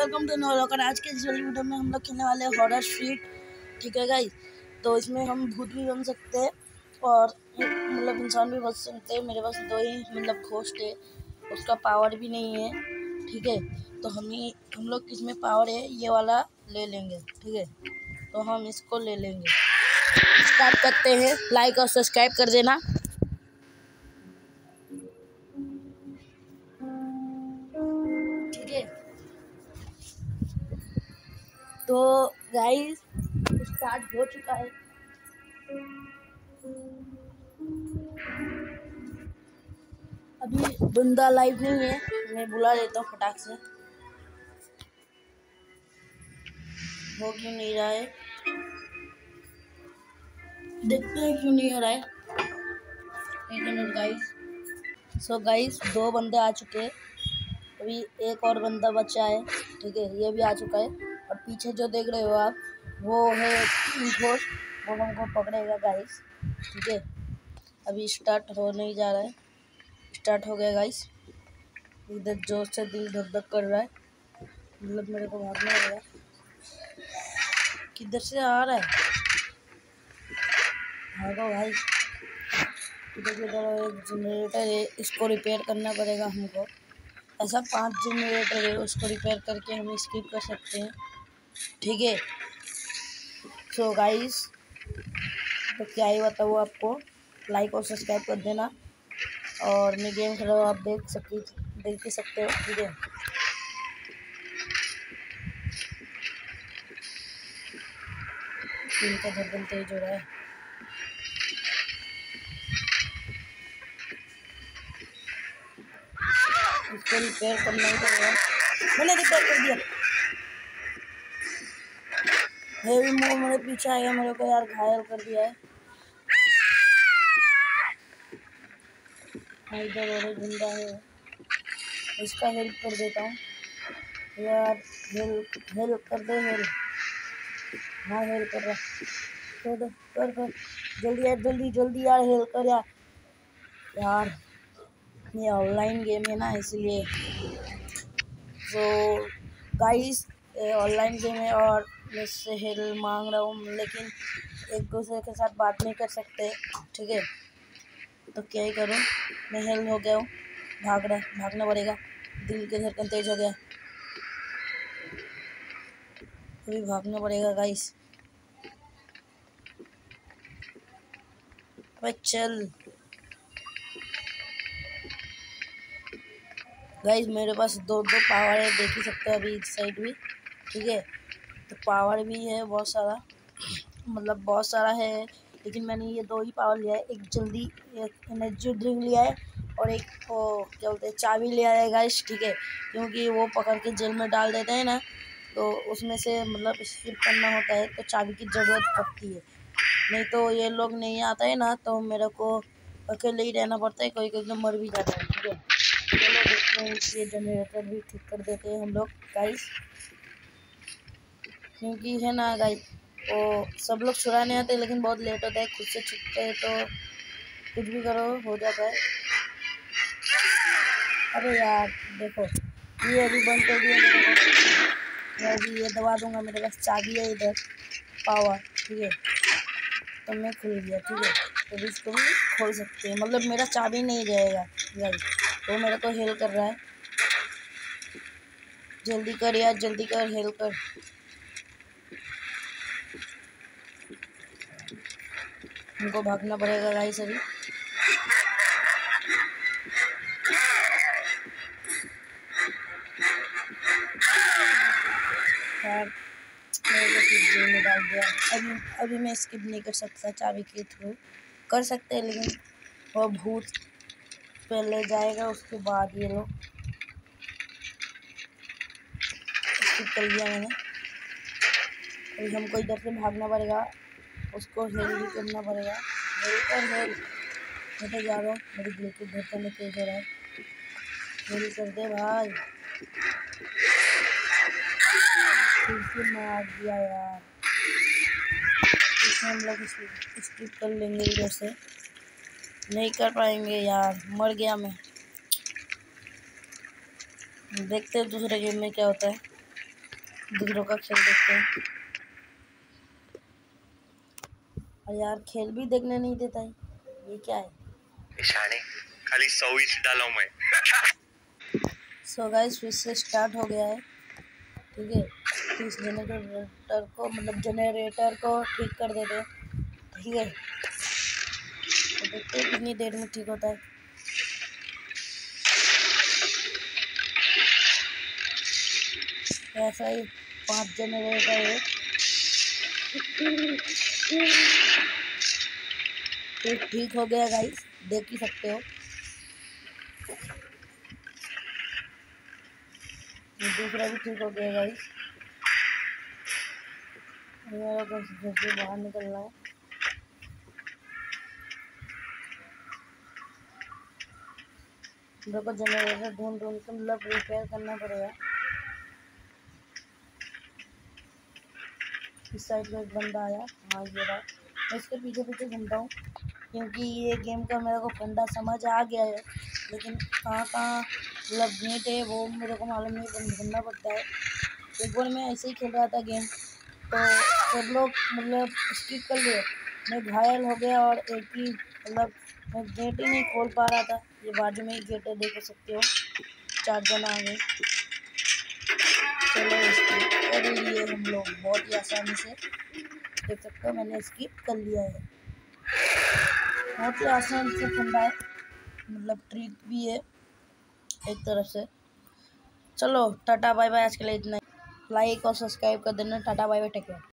Welcome to know locker. आज के इस वाली वीडियो में हम लोग खेलने वाले हैं हॉरर स्ट्रीट। ठीक है गाइस, तो इसमें हम भूत भी बन सकते हैं और मतलब इंसान भी बन सकते हैं। मेरे पास दो ही मतलब घोस्ट है, उसका पावर भी नहीं है। ठीक है, तो हम लोग इसमें पावर है ये वाला ले लेंगे। ठीक है, तो हम इसको ले लेंगे। स्टार्ट करते हैं, लाइक और सब्सक्राइब कर देना। ठीक है, तो गाइस स्टार्ट हो चुका है। अभी बंदा लाइव नहीं है, मैं बुला लेता हूँ फटाक से। हो क्यों नहीं रहा है, देखते हैं क्यों नहीं हो रहा है। एक मिनट गाइस। सो गाइस, दो बंदे आ चुके हैं, अभी एक और बंदा बचा है। ठीक है, ये भी आ चुका है और पीछे जो देख रहे हो आप वो है घोस्ट, वो हमको पकड़ेगा गाइस। ठीक है, अभी स्टार्ट हो नहीं जा रहा है। स्टार्ट हो गया गाइस। इधर जोर से दिल धक धक कर रहा है, मतलब मेरे को भागना पड़ेगा। किधर से आ रहा है, भागो भाई। इधर एक जनरेटर है, इसको रिपेयर करना पड़ेगा हमको। ऐसा 5 जनरेटर है, उसको रिपेयर करके हम स्किप कर सकते हैं। ठीक है, सो गाइस, तो क्या ही बताऊँ आपको, लाइक और सब्सक्राइब कर देना। और मैं गेम खेल रहा हूँ, आप देख ही सकते हो। ठीक है, इनका धड़कन तेज हो रहा है। इसको रिपेयर करना ही पड़ेगा। मैंने रिपेयर कर दिया। हेवी मोड़ मेरे पीछे आएगा, मेरे को यार घायल कर दिया है। इधर और एक जिंदा है, इसका हेल्प कर देता हूँ यार। हेल्प कर दे, हेल्प। हाँ, हेल्प कर रहा, कर जल्दी यार, जल्दी यार, हेल्प कर यार। ये ऑनलाइन गेम है ना, इसलिए। तो गाइस, ऑनलाइन गेम है और मैं से हेल्प मांग रहा हूँ, लेकिन एक दूसरे के साथ बात नहीं कर सकते। ठीक है, तो क्या ही करूँ, मैं हेल्प हो गया हूँ। भागना पड़ेगा। दिल के धड़कन तेज हो गया, अभी भागना पड़ेगा गाइस। अबे चल गाइस, मेरे पास दो पावर है, देख ही सकते हो अभी इस साइड भी। ठीक है, तो पावर भी है बहुत सारा, मतलब बहुत सारा है, लेकिन मैंने ये दो ही पावर लिया है। एक एनर्जी ड्रिंक लिया है और एक वो क्या बोलते हैं, चाबी लिया है गाइस। ठीक है, क्योंकि वो पकड़ के जेल में डाल देते हैं ना, तो उसमें से मतलब स्किप करना होता है, तो चाबी की ज़रूरत पड़ती है। नहीं तो ये लोग नहीं आता है ना, तो मेरे को अकेले ही रहना पड़ता है, कोई कोई तो मर भी जाता है। ठीक है, चलो देखते हैं, ये जनरेटर भी ठीक कर देते हैं हम लोग गाइस, क्योंकि है ना गाइस, वो सब लोग छुड़ाने आते हैं लेकिन बहुत लेट होता है। खुद से छुपते हैं तो कुछ भी करो हो जाता है। अरे यार देखो, ये अभी बंद कर दिया मेरे को, मैं अभी ये दबा दूंगा। मेरे पास चाबी है इधर, पावर। ठीक है, तो मैं खुल गया। ठीक है, तो इसको भी खोल सकते हैं, मतलब मेरा चाबी नहीं रहेगा गाइस। वो मेरे को हेल्प कर रहा है, जल्दी कर यार, जल्दी कर, हेल्प कर। हमको भागना पड़ेगा गाइस अभी। यार मेरे को फिर जेल में डाल दिया। अभी मैं स्किप नहीं कर सकता, चाबी के थ्रू कर सकते हैं, लेकिन वो भूत पहले जाएगा, उसके बाद ये लोग। स्किप कर दिया मैंने। अभी हमको इधर से भागना पड़ेगा, उसको हेल्प भी करना पड़ेगा। हेल्प मैं तो जा रहा हूँ, मेरी दिल की धड़कन तेज हो रहा है। हेल्प कर दे भाई, फिर से मार दिया यार। इसमें हम लोग स्किप कर लेंगे, इधर से नहीं कर पाएंगे यार, मर गया मैं। देखते हैं दूसरे गेम में क्या होता है। दूसरों का खेल देखते हैं। और यार खेल भी देखने नहीं देता है, ये क्या है? निशाने खाली 100 इंच डाला हूं मैं। सो गाइस फिर से स्टार्ट हो गया है, ठीक है। तो इस जनरेटर को मतलब जनरेटर को ठीक कर देते हैं, ठीक है। तो देखते हैं कितनी देर में ठीक होता है। ऐसा ही 5 जनरेटर है, तो ठीक हो गया गाइस, देख ही सकते हो। दूसरा भी ठीक हो गया गाइस। मेरा को घर से बाहर निकलना है। मेरे को जनरेटर ढूंढ ढूंढ के मतलब रिपेयर करना पड़ेगा। इस साइड में एक बंदा आया, हाँ ये रहा। मैं इसके पीछे पीछे घूमता हूँ क्योंकि ये गेम का मेरे को फंडा समझ आ गया है, लेकिन कहाँ कहाँ मतलब गेट है वो मेरे को मालूम नहीं, ढूंढना पड़ता है। एक बार मैं ऐसे ही खेल रहा था गेम, तो सब लोग मतलब स्किप कर लिए, मैं घायल हो गया और एक ही मतलब मैं गेट ही नहीं खोल पा रहा था। ये बाजू में ही गेट है, देख सकते हो, 4 जन आ गए। चलो स्किप कर लिए हम लोग बहुत ही आसानी से, देख सकते हो मैंने स्किप कर लिया है। बहुत ही आसान से फंडा है, मतलब ट्रिक भी है एक तरफ से। चलो टाटा बाय बाय, आज के लिए इतना ही। लाइक और सब्सक्राइब कर देना। Tata bye bye, take care.